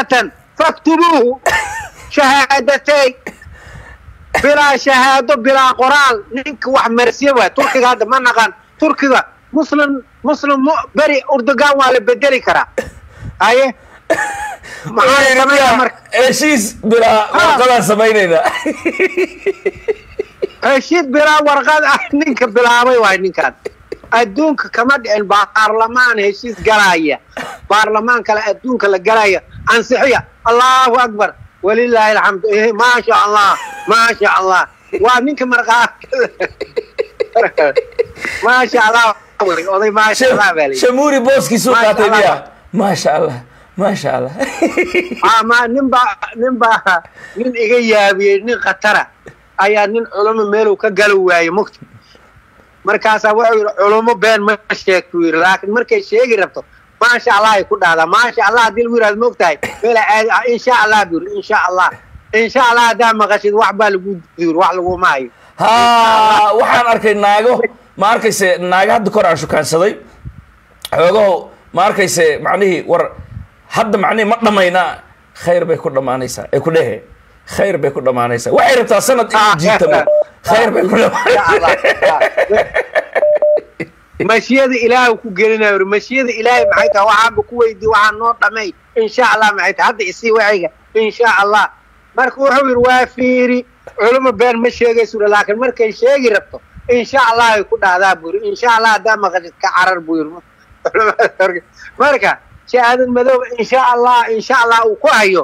شهادة فاكتبوه شهادتين بلا شهادة بلا قرآن نينك واحد مرسيوه تركي هذا ما نغان تركي مسلم بري أردوغان ولا بدلي كرا أيه معايا كمان ايشيس بلا ورقة سمينينا ايشيس بلا ورقة نينك بلا واي نينك adduunka kama dhicin baarlamaan heshiis galaya baarlamaan kale adduunka la galaya ansixiya Allahu akbar walillahi alhamd ma sha Allah waa ninka marqaa ma sha Allah oday ma sha Allah bali shamuri boski soo qaatay biya ma sha Allah ma nin iga yaabiyay nin qatara ayaa nin culimo meel uu ka gal waayay mugti markaasa wuxuu yiri culimo been ma sheegto yiri laakiin markay sheegi rabto ma sha Allah ay ku dhaada ma sha Allah dil wiiraad moogtahay meel insha Allah bir insha Allah da maqashid wax baa lagu diir wax lagu maayo waxaan arkay naago ma arkayse naaga hadda kor aan shukaansaday xogo ma arkayse macnaheedu war hadda macnaheedu ma dhamayna khayr bay ku dhamaanaysaa ay ku dhahe khayr bay ku dhamaanaysaa waxay rabtaa sanad jiitamo khayr bay ku dhamaanaysaa mashiyada ilaahay ku gelinayo mashiyada ilaahay maxay tahay waxaan ku weydiin waxaan noo dhamay insha Allah maxay tahay hadda isii waciga insha Allah marka wuxuu yiri waa fiiri culimo been ma sheegayso laakiin markay sheegi rabto insha Allah ay ku dhahdaa buuri insha Allah da maqashid ka carar buuri marka شهادة مدوب إن شاء الله وكوهيو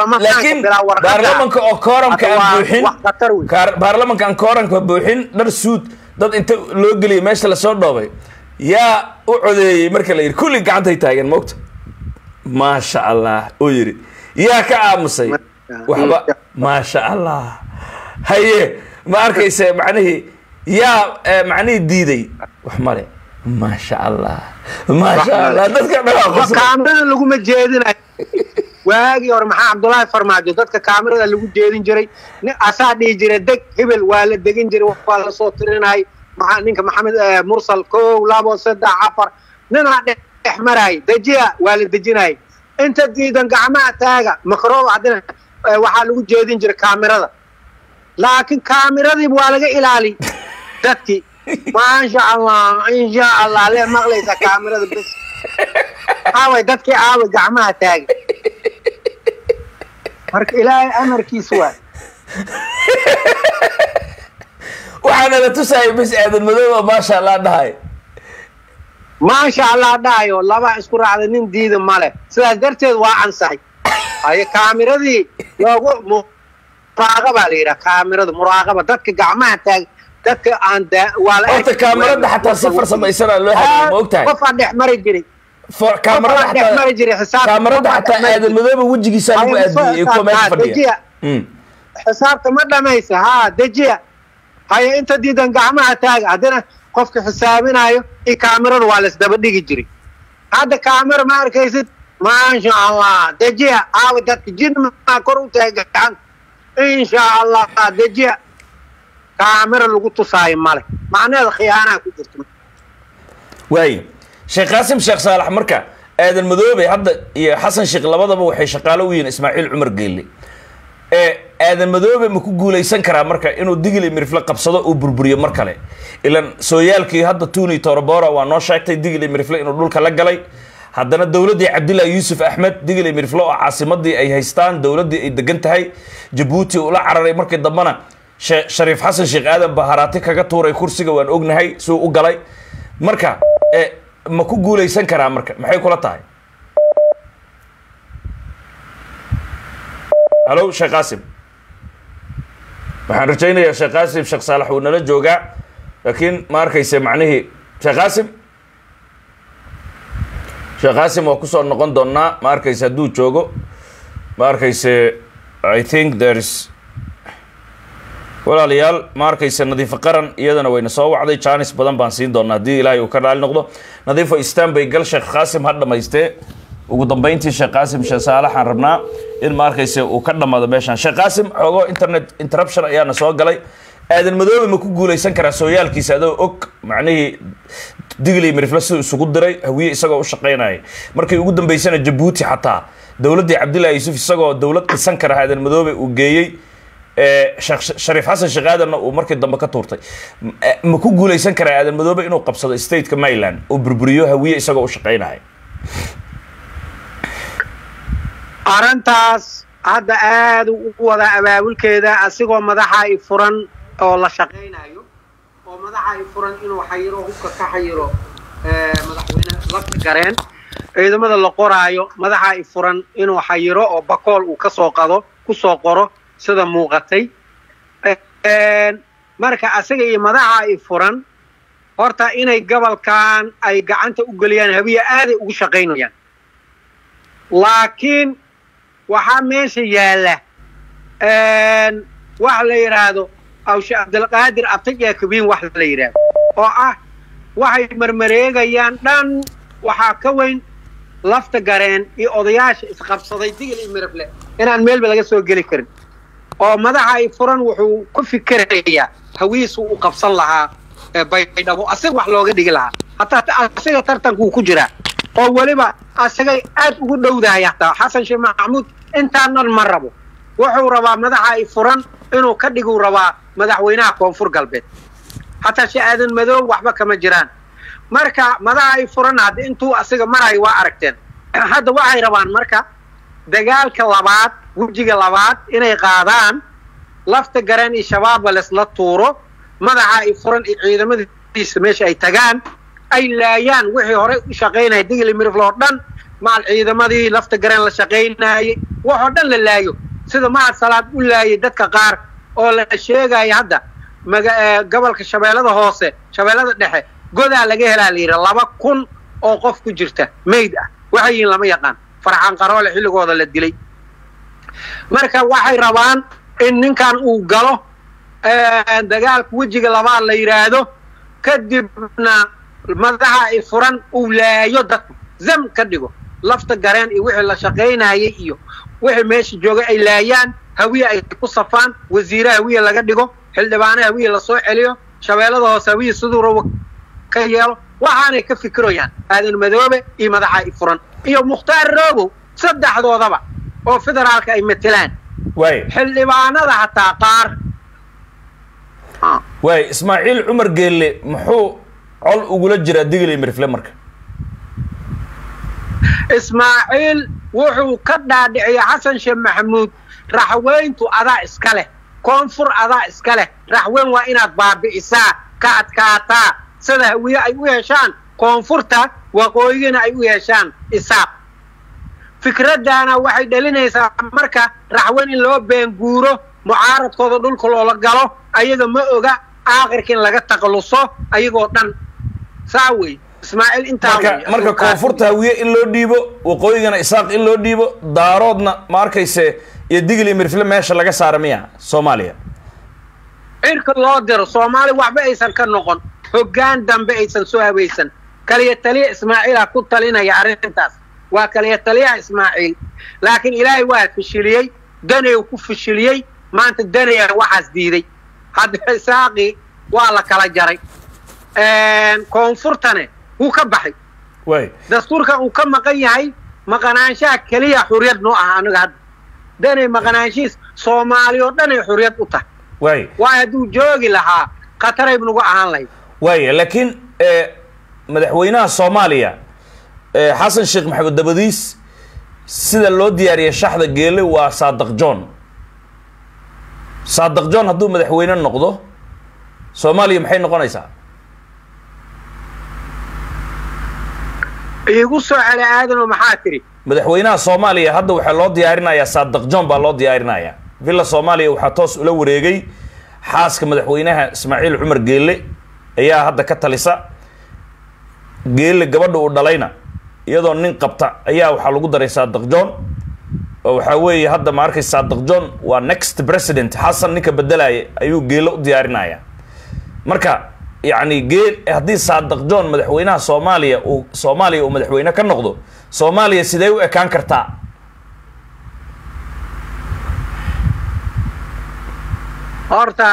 برلمان كأكورم كأبوحين برلمان كأكورم كأبوحين در سود ضد أنت لوجلي ماشي للصور ضابي يا أعدي مركلي كل قاعد يتاجن موقت ما شاء الله أجري يا كأمسي وحبا ما شاء الله هي ما أركيس معنيه يا معنيه ديدي وحمالي ما شاء الله dadka kaamirada lagu ma jeedinay waagi hore maxaa Abdullahi Farmaajo dadka kaamirada lagu jeedin jiray asaa dhigi jiray deg hebel waa la degin jiray waa la soo tirinay maxaa ninka Maxamed Mursal koow labo saddex afar nina dhex maray dejiya waa la dejinay inta diidan gacmaha taaga makrood adina waxa lagu jeedin jiray kaamirada laakiin kaamiradii waa laga ilaali dadkii ما شاء الله ليه مغليسة كاميرا بس عاوي دتكي عاوي قعمها تاج مرك إلهي أمر كيسوان وحنا لا تساوي بس هذا الموضوع ما شاء الله داي ما شاء الله داي والله ما أشكر على نين ديد ماله سأقدرت وعن صحي هاي كاميرا دي لو مراقبة ليرا كاميرا مراقبة دتكي قعمها تاج dadka aan walaal kaamirada xataa safar sameysana loo hadlay ma ogtahay qof aan dhex mari jiray kaamirada xataa aadan madooba wajigiisa lagu aadiyay comment fadhiya xisaabta ma dhamaysa dejiya hay inta diidan gacmaha taag hadana qofka xisaabinayo kaamirada waa la isdaba dhigi jiray hadda kaamira ma arkaysid ma sha Allah dejiya dadka jin ma kor u taagan insha Allah dejiya كاميرا لو تصاي مالك معناه خيانه كجرت واي شيخ قاسم شيخ صالح مركا ادن مدوبي هدا يا حسن شيخ لبدبا waxay shaqaalo weyn Ismaaciil Umar Geeli ادن مدوبي ma ku guuleysan kara marka inuu digil mirfla qabsado oo burburiyo mar kale ilan sooyaalkii hadda Tuuni Torbora waa noo sheegtay digil mirfla inuu dhulka la galay haddana dawladii Cabdillah Yusuf Ahmed digil mirfla oo caasimadii ay haystaan dawladii ay degan tahay Djibouti oo la cararay markii dambana شريف حسن شيخ آدم بهاراتي كاكا توري كورسيغا وان اوغنهاي سو اوغالاي مركا ما كو غوليسان كرا مركا maxay kula tahay هلو شيخ قاسم waxaan rajaynayaa Sheekh Qaasim Sheekh Saalax uu nala jooga laakiin ma arkayse macnaheedu Sheekh Qaasim waa ku soo noqon doonaa ma arkayse haduu joogo ma arkayse I think there is walaalayaal ma arkaysa nadiif qaran iyadana wayna soo wacday chance badan baan siin doonaa hadii Ilaahay uu ka raali noqdo nadiif Istanbul gal Sheekh Qaasim had dhamaystay ugu dambeyntii Sheekh Qaasim Sheekh Saalax aan rabnaa in ma arkaysa uu ka dhamaado meeshan Sheekh Qaasim xogo internet interruption ayaana soo galay aadan madoobe ma ku guuleysan karaa sooyaalkiisa adoo og macnaheedu digli mirflas isugu diray hawiye isagoo u shaqeynay markii ugu dambeysana Djibouti xataa dawladdii Cabdullaahi Yuusuf isagoo dawlad dhisan kara Aadan Madoobe uu geeyay Shariif Xasan Sheekh Aadan uu markii dambe ka tuurtay ma ku guuleysan karaa Aadan Madoobe inuu qabsado state-ka Maryland oo burburiyo hawiye isagoo u shaqeynaya arintaas hadda aad u wada abaabulkeeda asigoo madaxa ay furan oo la shaqeynayo oo madaxa ay furan inuu xayiro hubka ka xayiro madaxweyne lafta gareen ciidamada la qoraayo madaxa ay furan inuu xayiro oo bakool uu ka soo qado ku soo qoro sida muuqatay marka asaga iyo madaxa ay furan horta inay gobolkan ay gacanta u galiyaan habiya aad ugu shaqeynayaan laakiin waxaa meesha yaala wax la yiraahdo aw Sheekh Abdulqaadir Abtiya Kabiin wax la yiraahdo oo ah waxay marmareegayaan dhan waxa ka weyn lafta gareen iyo odayaasha isqabsaday digil iyo mirable inaan meelba laga soo gali karin oo madaxa ay furan wuxuu ku fikirayaa hawiisu u qabsan lahaa baydhabo asaga wax looga dhigi lahaa hatta asaga tartanku ku jira oo waliba asaga aad ugu dhowdahay hatta Xasan Sheekh Maxamuud intaan marrabo wuxuu rabaa madaxa ay furan inuu ka dhigo rabaa madaxweynaha koonfur galbeed hatta Sheekh Aadan Madoobe waxba kama jiraan marka madaxa ay furan hadda intuu asaga maray waa aragteen hadda waxay rabaan marka dagaalka labaad wajiga labaad inay qaadaan lafta gareen iyo shabaab la tuuro madaxa ay furan ciidamadiisa meesha ay tagaan ay laayaan wixii hore u shaqeynay digil miriflo dhan maal ciidamadii lafta gareen la shaqeynay waxa dhan la laayo sida ma salaad u laayay dadka qaar oo la sheegay hadda gobolka shabeellada hoose shabeellada dhexe godaa laga helaa liira 2,000 oo qof ku jirta meyd ah waxay lama yaqaan farxan qaroole xilligooda la dilay marka waxay rabaan in ninkan uu galo dagaalka wajiga labaad la yiraahdo kadibna madaxa ay furan uu laayo dad zam ka dhigo lafta gareen iyo wixii la shaqeynayay iyo wixii meesha joogay ay laayaan hawiye ay ku safaan wasiiraha hawiye laga dhigo xildhibaanaha hawiye la soo celiyo shabeellada hoose hawiye sidoo rabo ka yeelo waxaanay ka fikirayaan Aadan Madoobe iyo madaxa ay furan iyo Mukhtaar Roobo saddexdoodaba oo federaalka ay metelaan way xildhibaanada hataa qaar way Ismaaciil Cumar Geelle muxuu col ugula jira digil mirifle marka Ismaaciil wuxuu ka dhaadhiciyay Xasan Sheekh Maxamuud raxweyntu adaa iska leh koonfur adaa iska leh raxweyn waa inaad baabi'isaa ka adkaataa sida hawiye ay u yeeshaan koonfurta waqooyigana ay u yeeshaan isaaq fikradana waxay dhalinaysaa marka raxweyn in loo been guuro mucaaradkooda dhulka loola galo ayaga ma oga aakhirkiin laga taqaluso ayagoo dhan saaway Ismaaciil inta marka koonfurta hawiye in loo dhiibo waqooyigana isaaq in loo dhiibo daaroodna ma arkayse iyo digil mirifle meesha laga saaramiya Soomaaliya irka loo diro Soomaali waxba aysan ka noqon hoggaan dambe aysan soo habaysan kaliya taliya Ismaaciil ku talinaya arintaas waa kaliya taliya Ismaaciil laakiin Ilaahay waa fashiliyay danay ku fashiliyay maanta danay waxaas diiday hadda isaaqi waa la kala jaray koonfurtane uu ka baxay way dastuurka uu ka maqan yahay maqnaanshaha kaliya xuriyad noo ah anaga hadda danay maqnaanshiis Soomaali oo dhan ay xuriyad u tahay way waa haduu joogi lahaa qatar ay nugu ahaan lahayd way laakiin madaxweynaha Soomaaliya Xasan Sheekh Maxamed Dabadiis sida loo diyaariyay shaxda Geelle waa Saadiq John hadduu madaxweyne noqdo Soomaaliya maxay noqonaysaa igu soo cali aadan maxaa tiri madaxweynaha Soomaaliya hadda waxa loo diyaarinayaa Saadiq John baa loo diyaarinayaa villa Soomaaliya waxa toos ula wareegay xaaska madaxweynaha Ismaaciil Cumar Geelle ayaa hadda ka talisa Geelle gabadha uu dhalayna iyadoo nin qabta ayaa waxa lagu daray Saadiq John oo waxa weeye hadda ma arkay Saadiq John waa next president Xasan ninka bedelay ayuu Geelle u diyaarinayaa marka يعني جيل هدي صادق جون مدحوينها صوماليا ومدحوينها كان نقضوا صوماليا سيدايو كان كرتا هورتا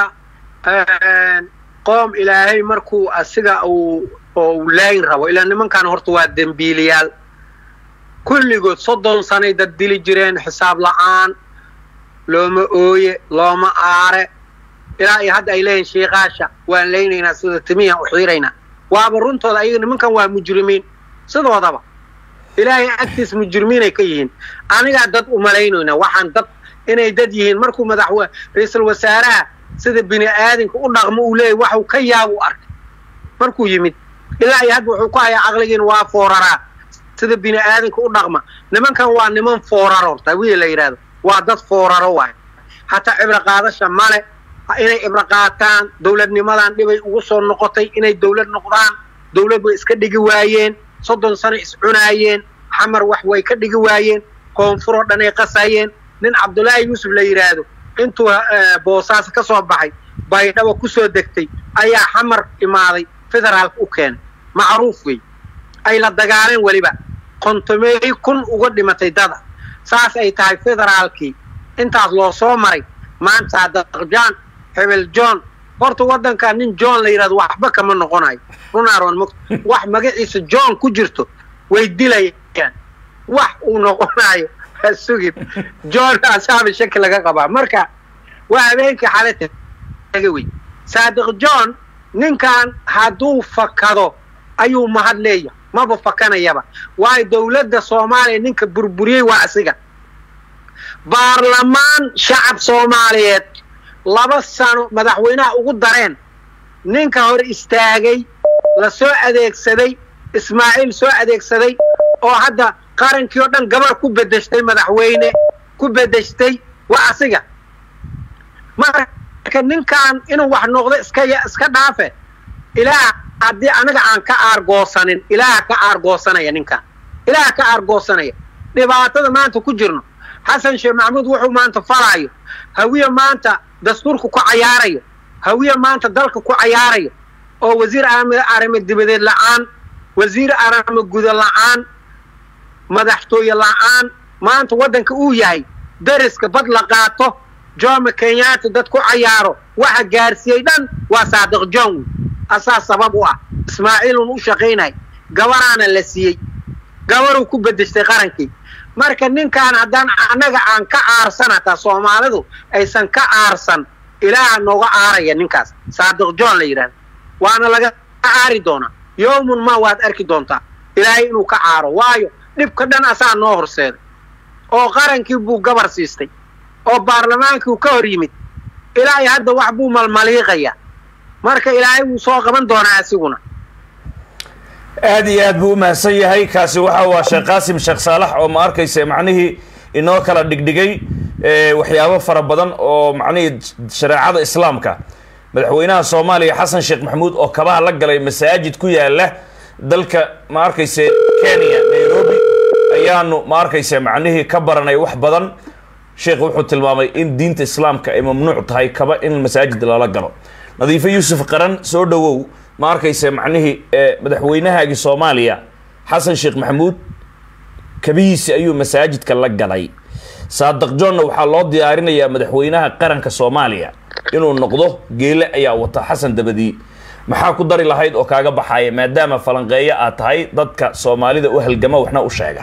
قوم إلهي مركو أسيقا أو لاين رابو إلا نمان كان هورتوا الدنبيليال kulligood 30 sanay dad dili jireen xisaab la'aan looma ooye looma aare ilaa ay hadda ay leeyihiin sheeqaasha waan leenaynaa sida timiya u xiirayna waaba runtooda ayaga nimankan waa mujrimiin sidoodaba ilaahay agtiis mujrimiin ay ka yihiin aniga dad u malaynayna waxaan dad inay dad yihiin markuu madaxweyne ra'iisul wasaaraha sida bini aadamku u dhaqmo uu leeyahay waxa uu ka yaabo arkay markuu yimid ilaa ay hadda wuxuu ku hayaa aqligiin waa fooraraa sida bini aadamku u dhaqma nimankan waa niman fooraro tawiil la yiraahdo waa dad fooraro waay hatta cibra qaadasha male inay cibra qaataan dawladnimadan dhibay ugu soo noqotay inay dawlad noqdaan dawlad way iska dhigi waayeen 30 sano iscunaayeen xamar wax way ka dhigi waayeen koonfuro dhan ay qasayeen nin Abdullaahi Yusuf la yiraahdo intuu boosaas ka soo baxay baydhabo ku soo degtay ayaa xamar imaaday federaalka u keenay macruuf way ay la dagaaleen waliba kontomey kun uga dhimatay dada saas ay tahay federaalkii intaas loo soo maray maanta daqjaan hebel John horta wadanka nin John la yiraahdo waxba kama noqonayo runaaron wax magaciisa John ku jirto way dilayaan wax uu noqonayo sugid John asaabi shakil laga qaba marka waa habeenka xaaladda taga way Saadiq John ninkan haduu fakado ayuu mahad leeyahay maba fakanayaba waay dawladda Soomaaliya ninka burburiyay waa asiga baarlamaan shacab Soomaaliyeed 2 sano madaxweynaha ugu dareen ninka hor istaagay la soo adeegsaday Ismaaciil soo adeegsaday oo hadda qarankii oo dhan gabar ku bedeshtay madaxweyne ku bedeshtay waa asiga marka ninkan inuu wax noqdo iska dhaafe ilaa haddii anaga aan ka aargoosanin ilaa ka aargoosanaya ninkan ilaa ka aargoosanaya dhibaatada maanta ku jirno Xasan Sheekh Maxamuud wuxuu maanta falayo hawiye maanta dastuurku ku cayaarayo hawiye maanta dalka ku cayaarayo oo wasiir arrimo dibadeed la'aan wasiir arrimo gudaha la'aan madaxtooye la'aan maanta wadanka uu yahay dariska bad la qaato Jomo Kenyatta dad ku cayaaro waxa gaarsiiyay dhan waa Saadiq John asaas sabab u ah Ismaaciil uu shaqeynay gabarana la siiyay gabaru ku bedeshtay qarankii marka ninkan haddaan anaga aan ka aarsanata Soomaalidu aysan ka aarsan ilaa nooga aaraya ninkaas Saadiq John la yiraahdo waana laga aari doona yoomun ma waad arki doontaa ilaahay inuu ka aaro waayo dhibka dhan asaa noo horseeday oo qarankii buu gabar siistay oo baarlamaankii ka hor yimid ilaahay hadda wax buu malmaliiqaya marka ilaahay uu soo qaban doonaa asiguna aad iyo aad buu mahadsan yahay kaasi waxa waa Sheekh Qaasim Sheekh Saalax oo ma arkaysa macnaheedu inoo kala dhigdhigay waxyaabo fara badan oo macnaheedu shariicada islaamka madaxweynaha Soomaaliya Xasan Sheekh Maxamuud oo kabaha la galay masaajid ku yaala dalka ma arkaysa Kenya Nairobi ayaanu ma arkaysa macnaheedu ka baranay wax badan sheekh wuxuu tilmaamay in diinta islaamka ay mamnuuc tahay kaba in masaajid la galo nadiifa Yuusuf Qaran soo dhawow ma arkaysa macnaheedu madaxweynaha Soomaaliya Xasan Sheekh Maxamuud kabihiisa ayuu masaajidka la galay Saadiq John waxa loo diyaarinayaa madaxweynaha qaranka Soomaaliya inuu noqdo geele ayaa wata Xasan dabadii maxaa ku dari lahayd oo kaaga baxay maadaama falanqeeyo aad tahay dadka Soomaalida u halgama waxna u sheega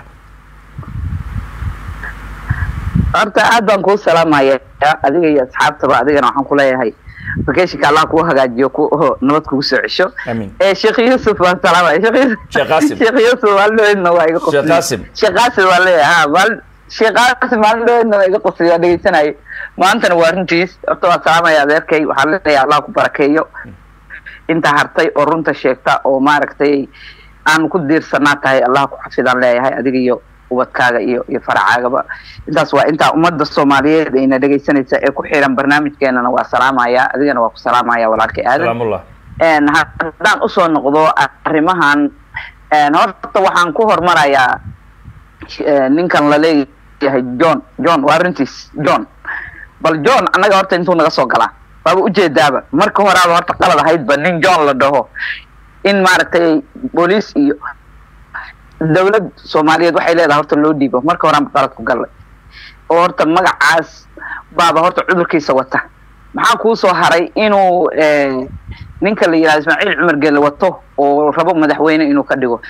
horta aad baan ku salaamayaa adiga iyo asxaabtaba adigana waxaan ku leeyahay vacationka Allah ku hagaajiyo ku nabad ku soo cisho Sheekh Yuusuf waan salaamay Sheekh Qaasim Sheekh Yuusuf walleena waa iga qosay Sheekh Qaasim walleena Sheekh Qaasim walleena waa iga qosay dhageysanay maantana waa runtiis horta waan salaamaya adeerkay waxaan leeyahay Allah ku barakeeyo inta hartay oo runta sheegta oo maaragtay aan ku diirsanaa tahay Allah ku xafidaan leeyahay adiga iyo ubadkaaga iyo faracaagaba intaas waa inta ummadda Soomaaliyeed ay dhageysanaysa ee ku xiran barnaamijkeenana waa salaamaya adigana waa ku salaamaya walaalkay aadan salaamullah haddaan u soo noqdo arrimahan horta waxaan ku hormarayaa ninkan la leeyahay John warranties John bal John anaga horta intuu naga soo galaa waaba u jeedaaba marka horaaba horta qalad ahayd ba nin John la dhaho in maaragtay booliis iyo dawlad Soomaaliyeed waxay leedahay horta loo dhiibo marka hore qalad ku galay oo horta magacaas baaba horta cudurkiisa wata maxaa ku soo haray inuu ninka la yiraahdo Ismaaciil Cumar Geele wato oo rabo madaxweyne inuu ka dhigo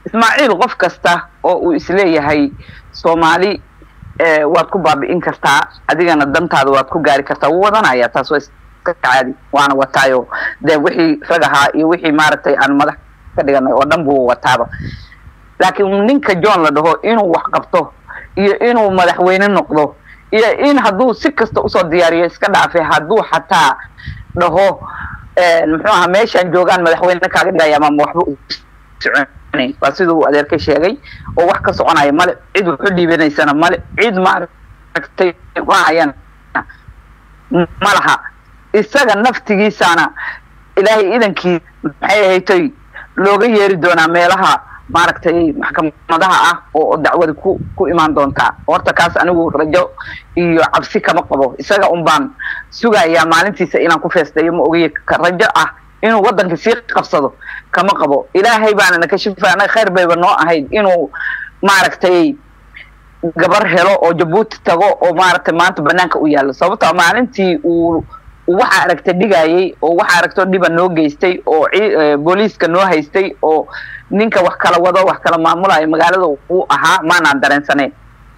ismaaciil qof kasta oo uu isleeyahay Soomaali waad ku baabi'in kartaa adigana dantaada waad ku gaari kartaa wuu wadanaya taas waa iska caadi waana wataayo de wixii ragaha iyo wixii maaragtay aan madax ka dhiganay oo dhan buu wataaba laakiin ninka John la dhaho inuu wax qabto iyo inuu madaxweyne noqdo iyo in hadduu si kasta u soo diyaariyo iska dhaafay hadduu xataa dhaho muxuu ahaa meeshaan joogaan madaxweyne kaaga dhigaya ama waxba u soconay waa siduu adeerka sheegay oo wax ka soconaya male cid wuxuu dhiibanaysana male cid maaragtay waayaan malaha isaga naftigiisana ilaahay idankii maxay ahayd looga yeeri doonaa meelaha maaragtay maxkamadaha ah oo dacwada ku imaan doonta horta kaas anigu rajo iyo cabsi kama qabo isaga baan sugayaa maalintiisa inaan ku feestayo ma ogiye rajo ah inuu wadanka sii qabsado kama qabo ilaahay baana na ka shifaanay khayr bayba noo ahayd inuu maaragtay gabar helo oo Jabuuti tago oo maaragtay maanta banaanka u yaalo sababtoo maalintii uu waxa aragtay dhigayay oo waxa aragto dhiba noo geystay oo booliiska noo haystay oo ninka wax kala wado wax kala maamulay magaalada uu ahaa maana dareensanay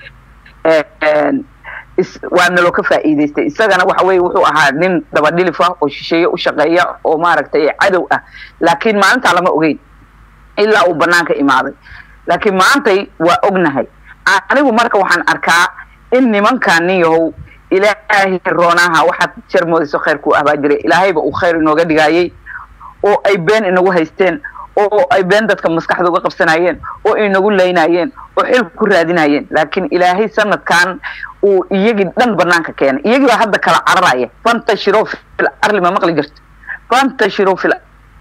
waana loo ka faa'iideystay isagana waxa weey wuxuu ahaa nin daba dhilifa oo shisheeyo u shaqeeya oo maaragtay cadow ah laakiin maalinta lama ogeyn ilaa uu banaanka imaaday laakiin maantay waa ognahay anigu marka waxaan arkaa in nimankan yahow ilaahay roonaha waxa jarmoodiso khayr ku ahbaa jiray ilaahayba uu khayr inooga dhigayay oo ay been inagu haysteen oo ay been dadka maskaxda uga qabsanayeen oo inagu leynayeen oo xil ku raadinayeen laakiin ilaahay sanadkan uu iyagi dhan banaanka keenay iyagi baa hadda kala cararaya fantashiro fil arli ma maqli jirto fantashiro fil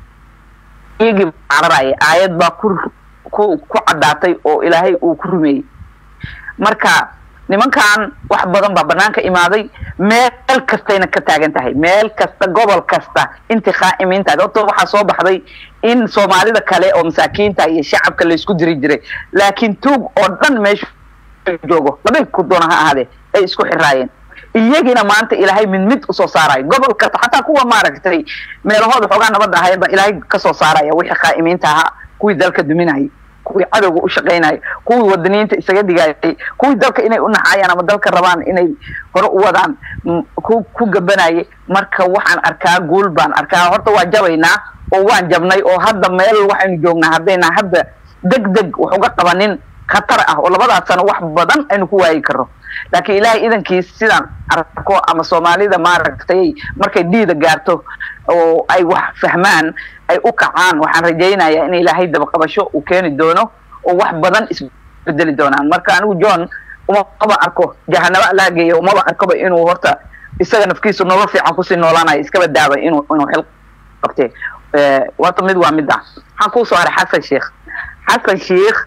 iyagi cararaya aayad baa ku cadaatay oo ilaahay uu ku rumeeyay marka nimankan wax badan baa banaanka imaaday meel kastayna ka taagan tahay meel kasta gobol kasta inta qaa'imiinta dadka waxa soo baxday in Soomaalida kale oo masaakiinta iyo shacabka la isku diri jiray laakiin tuug oo dhan meesha joogo labay ku doona ha ahaade ay isku xiraayeen iyagina maanta ilaahay mid u soo saaray gobol kasta xataa kuwa maaragtay meelahooda xogaa nabad ahayn ba ilaahay ka soo saaraya wixii qaa'imiinta ahaa kuwii dalka duminayay kuwii cadowga u shaqeynay kuwii wadaniinta isaga dhigayay kuwii dalka inay u naxayaan ama dalka rabaan inay hore u wadaan ku gabanayay marka waxaan arkaa guul baan arkaa horta waa jabaynaa oo waan jabnay oo hadda meel waxaynu joognaa haddayna hadda degdeg wax uga qabanin khatar ah oo labadaas sano wax badan aynu ku waayi karno laakiin ilaahay idankiis sidaan arko ama Soomaalida maaragtay markay diida gaarto oo ay wax fahmaan ay u kacaan waxaan rajaynayaa in ilaahay daba qabasho uu keeni doono oo wax badan isbedeli doonaan marka anigu John uma arko jahanaba la geeyo uma arko inuu horta isaga nafkiisu nolol fiican ku sii noolaanayo iska badaabay inuu xil qabtay wato mid waa mid ah waxaan ku soo haray Xasan Sheekh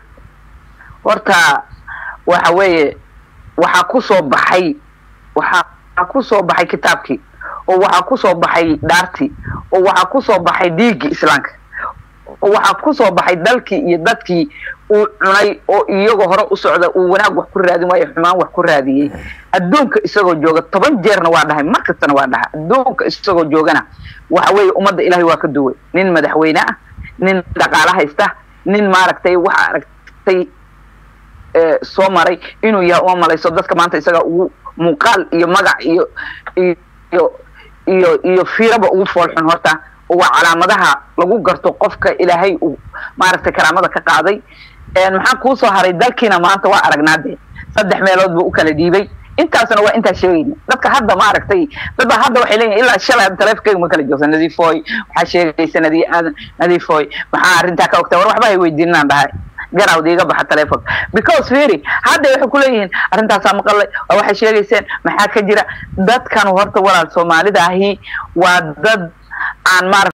horta waxa weeye waxa ku soo baxay kitaabkii oo waxa ku soo baxay dhaartii oo waxa ku soo baxay dhiigii islaamka oo waxa ku soo baxay dalkii iyo dadkii uu cunay oo iyaga hore u socda uu wanaag wax ku raadin waayo xumaan wax ku raadiyay adduunka isagoo jooga 10 jeerna waa dhahay markastana waa dhahay adduunka isagoo joogana waxa weeye ummadda ilaahay waa ka duway nin madaxweyne ah nin dhaqaalaha haysta nin maaragtay waxa aragtay soo maray inuu yahay oo malayso dadka maanta isaga uu muuqaal iyo magac iyo fiiraba ugu foolxun horta oo calaamadaha lagu garto qofka ilaahay uu maaragtay karaamada ka qaaday maxaan ku soo haray dalkiina maanta waa aragnaade 3 meelood buu u kala dhiibay intaasna waa inta sheegayna dadka hadda maaragtay dadba hadda waxay leeyihiin ilaa shalay taleefankayga ma kala joogsan nadiifoy waxa sheegaysa nadiifoy waxa arinta ka ogtaa war waxba ay weydiinaan dhahay garaw diiga baxa taleefon because very hadda waxay ku leeyihiin arintaas maqalay waxa sheegayseen maxaa ka jira dadkan horta walaal Soomaalida ahi waa dad aan